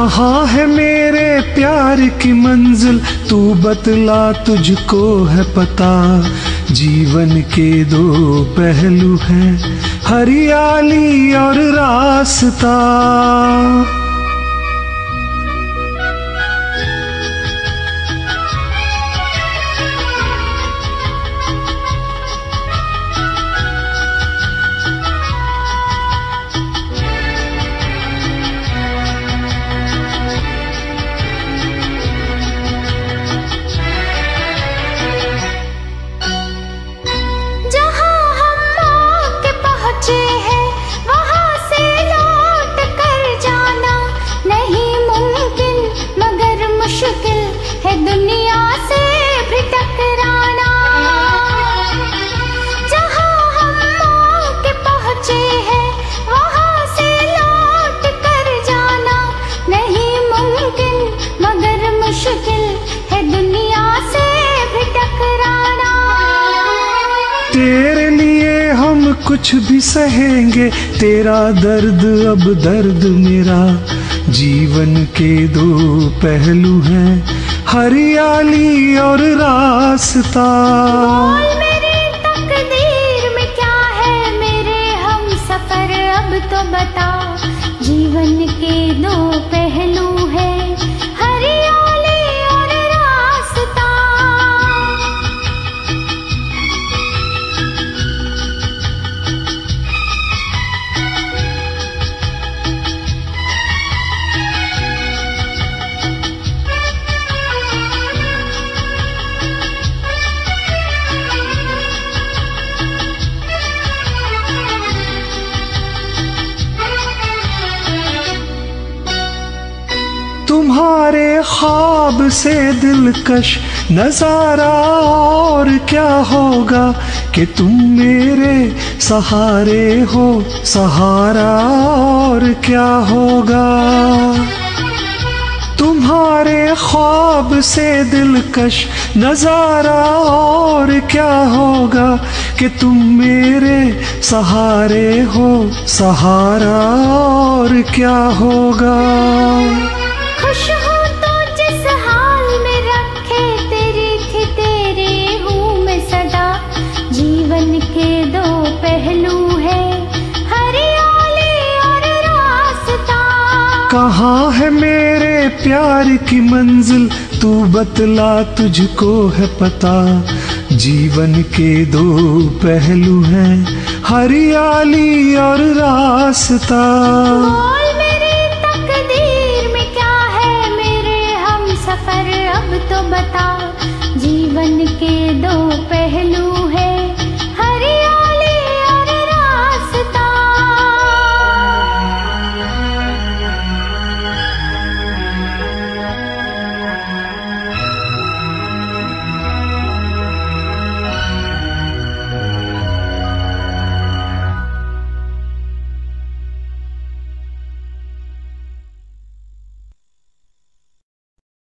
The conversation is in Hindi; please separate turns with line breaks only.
कहाँ है मेरे प्यार की मंजिल, तू बतला तुझको है पता। जीवन के दो पहलू हैं, हरियाली और रास्ता।
दुनिया से भी टकराना, जहाँ हम आके पहुँचे हैं वहाँ से लौट कर जाना नहीं मुमकिन, मगर मुश्किल है दुनिया से भी टकराना।
तेरे लिए हम कुछ भी सहेंगे, तेरा दर्द अब दर्द मेरा। जीवन के दो पहलू हैं, हरियाली और रास्ता।
बोल मेरी तकदीर में क्या है मेरे हम सफर, अब तो बता। जीवन के दो पहलू हैं, हरियाली और रास्ता।
तुम्हारे ख्वाब से दिलकश नजारा और क्या होगा कि तुम मेरे सहारे हो, सहारा और क्या होगा। तुम्हारे ख्वाब से दिलकश नजारा और क्या होगा कि तुम मेरे सहारे हो, सहारा और क्या होगा।
खुश हो तो जिस हाल में रखे, तेरी थी तेरी हूँ मैं सदा। जीवन के दो पहलू हैं, हरियाली और रास्ता।
कहाँ है मेरे प्यार की मंजिल, तू बतला तुझको है पता। जीवन के दो पहलू हैं, हरियाली और रास्ता।
बोल मेरी तकदीर में क्या है मेरे हम सफर, अब तो बता। जीवन के दो पहलू हैं,